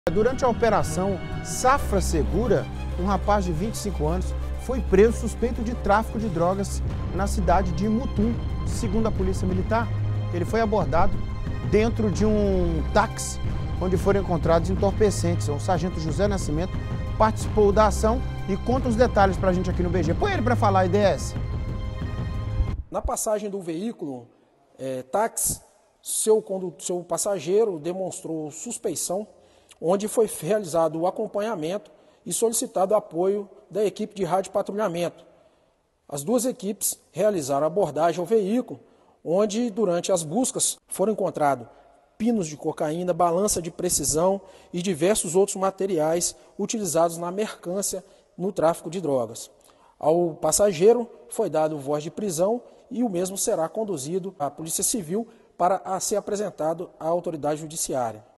Durante a operação Safra Segura, um rapaz de 25 anos foi preso suspeito de tráfico de drogas na cidade de Mutum. Segundo a Polícia Militar, ele foi abordado dentro de um táxi onde foram encontrados entorpecentes. O sargento José Nascimento participou da ação e conta os detalhes para a gente aqui no BG. Põe ele para falar, IDS. Na passagem do veículo táxi, seu passageiro demonstrou suspeição, onde foi realizado o acompanhamento e solicitado apoio da equipe de radiopatrulhamento. As duas equipes realizaram abordagem ao veículo, onde durante as buscas foram encontrados pinos de cocaína, balança de precisão e diversos outros materiais utilizados na mercância no tráfico de drogas. Ao passageiro foi dado voz de prisão e o mesmo será conduzido à Polícia Civil para ser apresentado à autoridade judiciária.